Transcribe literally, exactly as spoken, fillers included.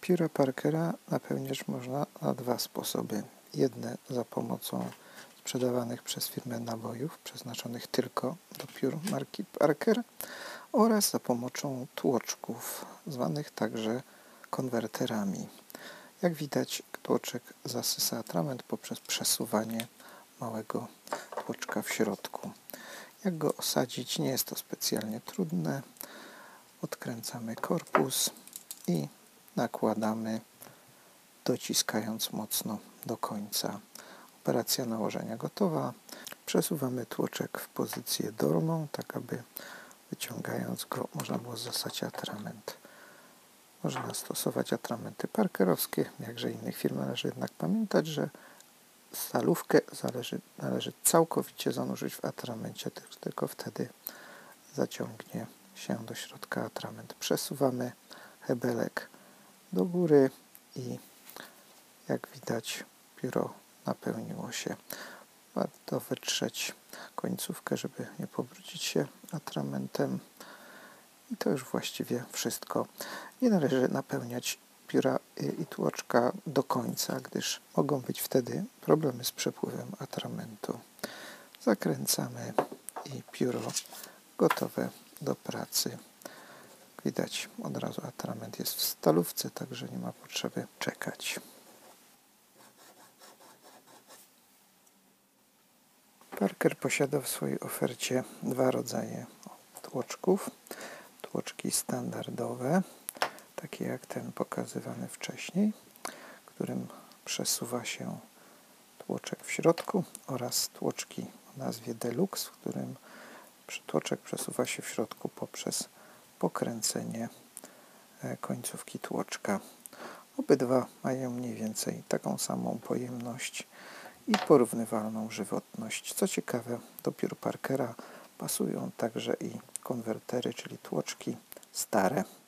Pióra Parkera napełniać można na dwa sposoby. Jedne za pomocą sprzedawanych przez firmę nabojów przeznaczonych tylko do piór marki Parker oraz za pomocą tłoczków, zwanych także konwerterami. Jak widać, tłoczek zasysa atrament poprzez przesuwanie małego tłoczka w środku. Jak go osadzić, nie jest to specjalnie trudne. Odkręcamy korpus i nakładamy, dociskając mocno do końca. Operacja nałożenia gotowa. Przesuwamy tłoczek w pozycję dolną, tak aby wyciągając go można było zasać atrament. Można stosować atramenty parkerowskie, jakże innych firm. Należy jednak pamiętać, że stalówkę należy, należy całkowicie zanurzyć w atramencie, tylko wtedy zaciągnie się do środka atrament. Przesuwamy hebelek do góry i jak widać pióro napełniło się. Warto wytrzeć końcówkę, żeby nie pobrudzić się atramentem. I to już właściwie wszystko. Nie należy napełniać pióra i tłoczka do końca, gdyż mogą być wtedy problemy z przepływem atramentu. Zakręcamy i pióro gotowe do pracy. Widać od razu atrament jest w stalówce, także nie ma potrzeby czekać. Parker posiada w swojej ofercie dwa rodzaje tłoczków. Tłoczki standardowe, takie jak ten pokazywany wcześniej, którym przesuwa się tłoczek w środku, oraz tłoczki o nazwie Deluxe, w którym tłoczek przesuwa się w środku poprzez pokręcenie końcówki tłoczka. Obydwa mają mniej więcej taką samą pojemność i porównywalną żywotność. Co ciekawe, do piór Parkera pasują także i konwertery, czyli tłoczki stare.